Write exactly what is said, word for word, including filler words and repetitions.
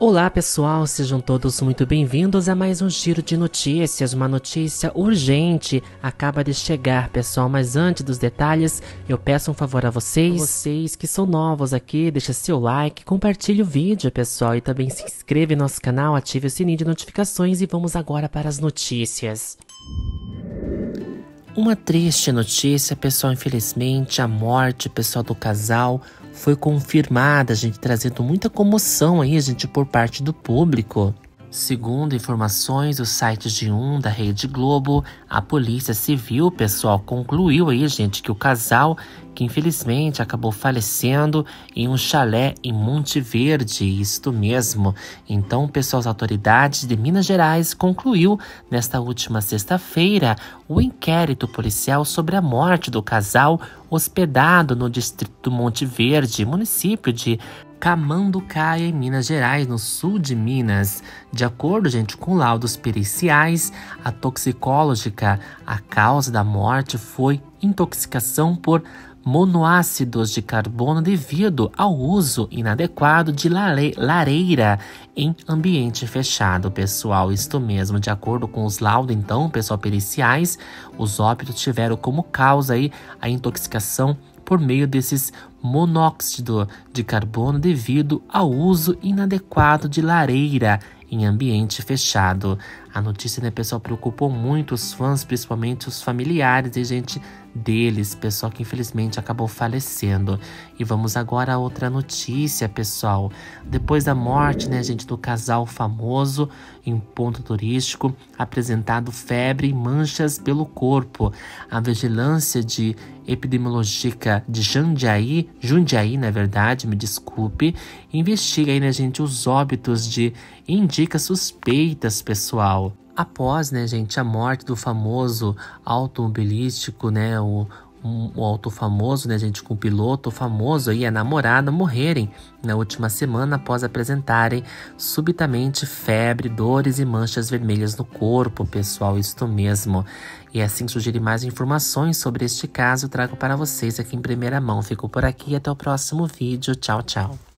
Olá pessoal, sejam todos muito bem-vindos a mais um giro de notícias. Uma notícia urgente acaba de chegar, pessoal, mas antes dos detalhes, eu peço um favor a vocês, vocês que são novos aqui, deixa seu like, compartilhe o vídeo, pessoal, e também se inscreve no nosso canal, ative o sininho de notificações e vamos agora para as notícias. Uma triste notícia, pessoal, infelizmente, a morte, pessoal, do casal foi confirmada, gente, trazendo muita comoção aí, gente, por parte do público. Segundo informações do site G um da Rede Globo, a Polícia Civil, pessoal, concluiu aí, gente, que o casal, que infelizmente acabou falecendo em um chalé em Monte Verde, isto mesmo. Então, pessoal, as autoridades de Minas Gerais concluiu nesta última sexta-feira o inquérito policial sobre a morte do casal hospedado no distrito do Monte Verde, município de Camanducaia, em Minas Gerais, no sul de Minas. De acordo, gente, com laudos periciais, a toxicológica, a causa da morte foi intoxicação por monoácidos de carbono devido ao uso inadequado de lare lareira em ambiente fechado, pessoal. Isto mesmo, de acordo com os laudos, então, pessoal, periciais, os óbitos tiveram como causa aí a intoxicação por meio desses monóxido de carbono devido ao uso inadequado de lareira em ambiente fechado. A notícia, né, pessoal, preocupou muito os fãs, principalmente os familiares e gente deles, pessoal, que infelizmente acabou falecendo. E vamos agora a outra notícia, pessoal. Depois da morte, né, gente, do casal famoso em ponto turístico, apresentado febre e manchas pelo corpo. A vigilância de epidemiológica de Jundiaí, Jundiaí, na verdade, me desculpe, investiga aí, né, gente, os óbitos de indica suspeitas, pessoal. Após, né, gente, a morte do famoso automobilístico, né, o, um, o auto famoso, né, gente, com o piloto famoso e a namorada morrerem na última semana após apresentarem subitamente febre, dores e manchas vermelhas no corpo, pessoal, isto mesmo. E assim que surgirem mais informações sobre este caso, eu trago para vocês aqui em primeira mão. Fico por aqui e até o próximo vídeo. Tchau, tchau.